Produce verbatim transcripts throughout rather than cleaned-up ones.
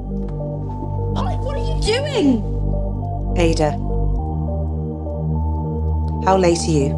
What are you doing? Ada, how late are you?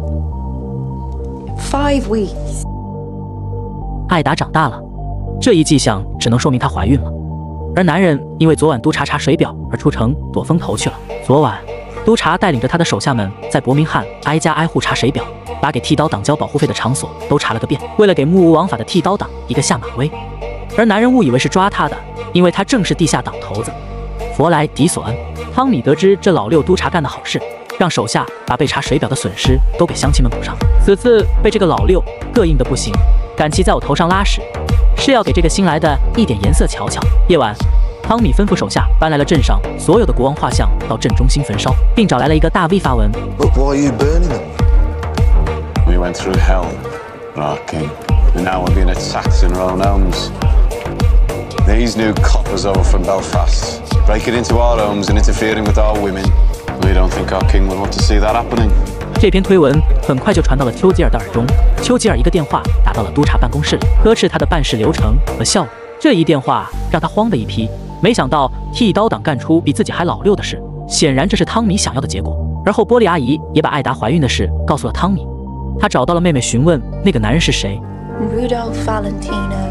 Five weeks. 艾达长大了，这一迹象只能说明她怀孕了。而男人因为昨晚督察查水表而出城躲风头去了。昨晚，督察带领着他的手下们在伯明翰挨家挨户查水表，把给剃刀党交保护费的场所都查了个遍，为了给目无王法的剃刀党一个下马威。而男人误以为是抓他的，因为他正是地下党头子弗莱迪·索恩。汤米得知这老六督察干的好事，让手下把被查水表的损失都给乡亲们补上。此次被这个老六膈应的不行，敢骑在我头上拉屎，是要给这个新来的一点颜色瞧瞧。夜晚，汤米吩咐手下搬来了镇上所有的国王画像到镇中心焚烧，并找来了一个大 V 发文 But why are you burning them? We went through hell, our king, and now we're being attacked in our own homes. These new coppers over from Belfast, breaking into our homes and interfering with our women. We don't think our king would want to see that happening. 这篇推文很快就传到了丘吉尔的耳中，丘吉尔一个电话打到了督察办公室里，呵斥他的办事流程和效率。这一电话让他慌的一批，没想到剃刀党干出比自己还老六的事，显然这是汤米想要的结果。而后波利阿姨也把艾达怀孕的事告诉了汤米，他找到了妹妹询问那个男人是谁。 Rudolph Valentino.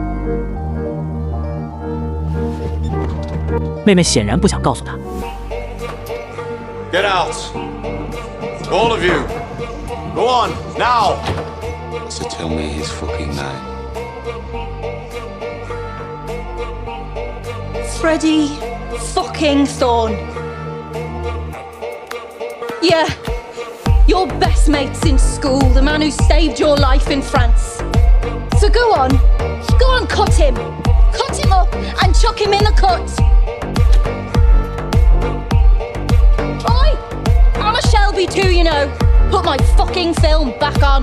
妹妹显然不想告诉他。 Get out! All of you! Go on, now! So tell me his fucking name. Freddie fucking Thorne. Yeah, your best mate's in school, the man who saved your life in France. So go on, go on, cut him. Cut him up and chuck him in the cut. Oi, I'm a Shelby too, you know. Put my fucking film back on.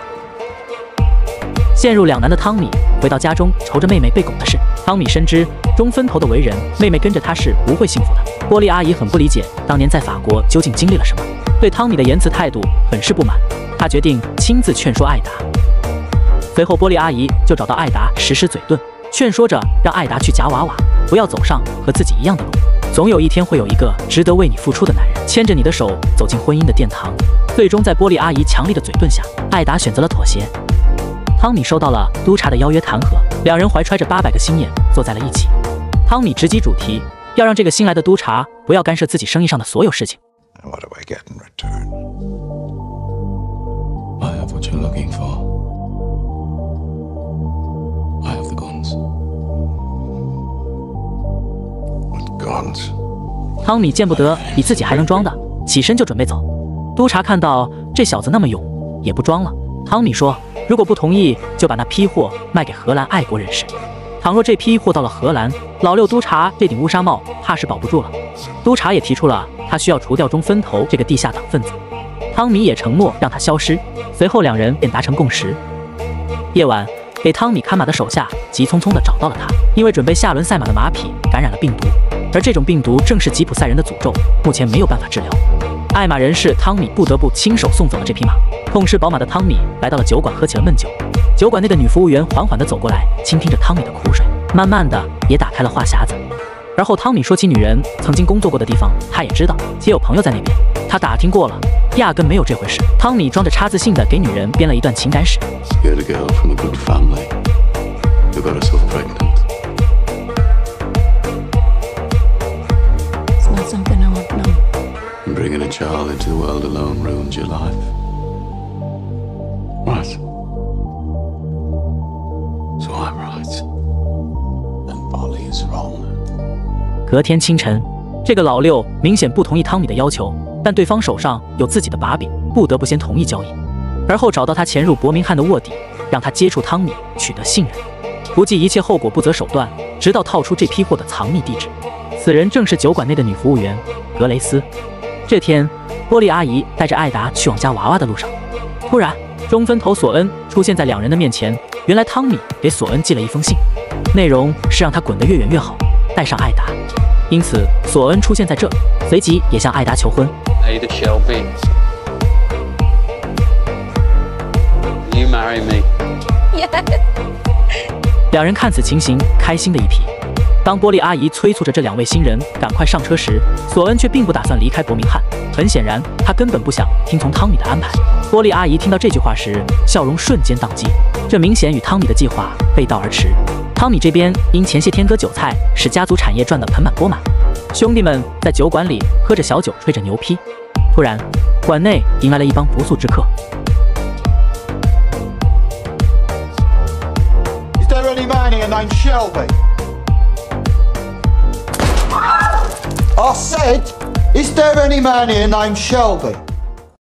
陷入两难的汤米回到家中，愁着妹妹被拱的事。汤米深知中分头的为人，妹妹跟着他是不会幸福的。波利阿姨很不理解当年在法国究竟经历了什么，对汤米的言辞态度很是不满。她决定亲自劝说艾达。随后，波利阿姨就找到艾达实施嘴遁，劝说着让艾达去夹娃娃，不要走上和自己一样的路。总有一天会有一个值得为你付出的男人牵着你的手走进婚姻的殿堂。最终，在波利阿姨强力的嘴遁下，艾达选择了妥协。汤米收到了督察的邀约弹劾，两人怀揣着八百个心眼坐在了一起。汤米直击主题，要让这个新来的督察不要干涉自己生意上的所有事情。 What do I get in return? I have what you're looking for. I have the guns. What guns? 汤米见不得比自己还能装的，起身就准备走。督察看到这小子那么勇，也不装了。汤米说，如果不同意，就把那批货卖给荷兰爱国人士。倘若这批货到了荷兰，老六督察这顶乌纱帽怕是保不住了。督察也提出了他需要除掉中分头这个地下党分子，汤米也承诺让他消失。随后两人便达成共识。夜晚，给汤米看马的手下急匆匆地找到了他，因为准备下轮赛马的马匹感染了病毒，而这种病毒正是吉普赛人的诅咒，目前没有办法治疗。爱马人士汤米不得不亲手送走了这匹马。痛失宝马的汤米来到了酒馆，喝起了闷酒。酒馆内的女服务员缓缓地走过来，倾听着汤米的苦水，慢慢的也打开了话匣子。而后汤米说起女人曾经工作过的地方，他也知道，且有朋友在那边。他打听过了，压根没有这回事。汤米装着叉自信的给女人编了一段情感史。 You're the girl from a good family. You got herself pregnant. It's not something I want to know. And bringing a child into the world alone ruins your life. Right. So I'm right. And Polly is wrong. 隔天清晨，这个老六明显不同意汤米的要求，但对方手上有自己的把柄，不得不先同意交易。而后找到他潜入伯明翰的卧底，让他接触汤米，取得信任，不计一切后果，不择手段，直到套出这批货的藏匿地址。此人正是酒馆内的女服务员格雷斯。这天，波利阿姨带着艾达去往夹娃娃的路上，突然，中分头索恩出现在两人的面前。原来汤米给索恩寄了一封信，内容是让他滚得越远越好，带上艾达。因此，索恩出现在这，随即也向艾达求婚。 Ada Shelby, you marry me? Yes. 两人看此情形，开心的一批。 当波莉阿姨催促着这两位新人赶快上车时，索恩却并不打算离开伯明翰。很显然，他根本不想听从汤米的安排。波莉阿姨听到这句话时，笑容瞬间宕机，这明显与汤米的计划背道而驰。汤米这边因前些天割韭菜，使家族产业赚得盆满钵满。兄弟们在酒馆里喝着小酒，吹着牛批。突然，馆内迎来了一帮不速之客。 Is there any man here named Shelby? I said, is there any man here named Shelby?